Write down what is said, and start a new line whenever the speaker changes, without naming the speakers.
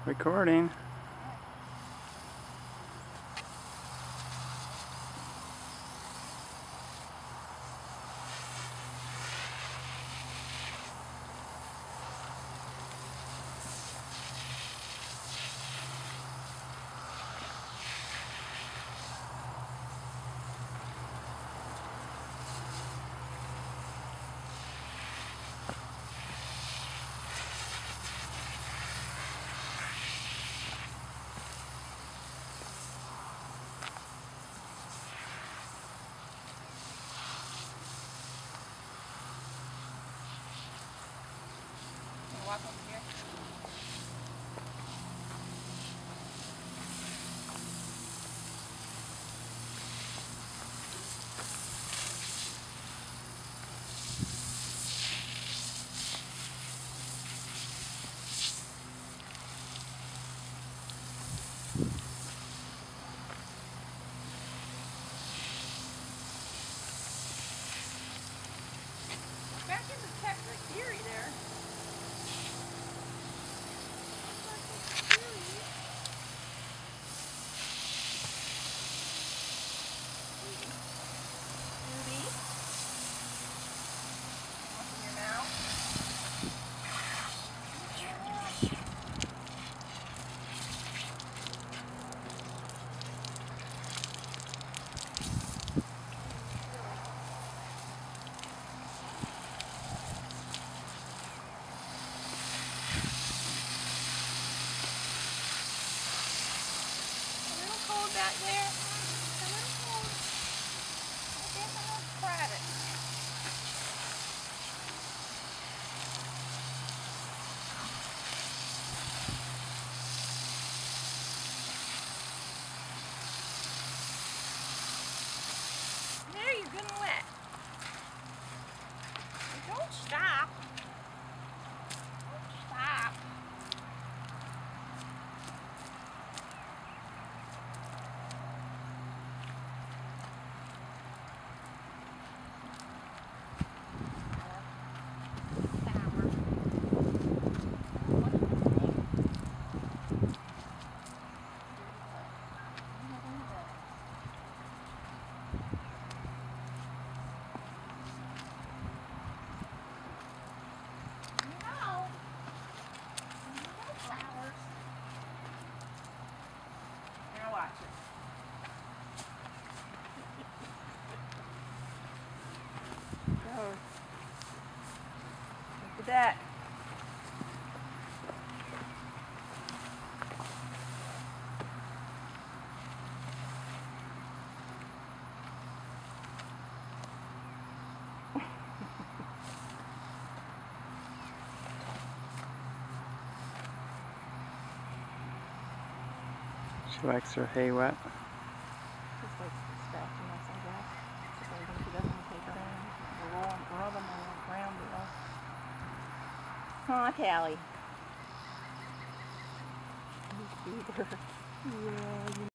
Recording.
Walk over here. Back in the Texas Erie there. Back there, it's a little cold. I guess I'm going to try it. There, you're getting wet. Don't stop. Don't stop. Look at that.
She likes her hay wet.
Just like scratching us, I guess. Just everything she doesn't take her down. Rub them on the ground below. Huh, Callie? You feed her. Yeah, you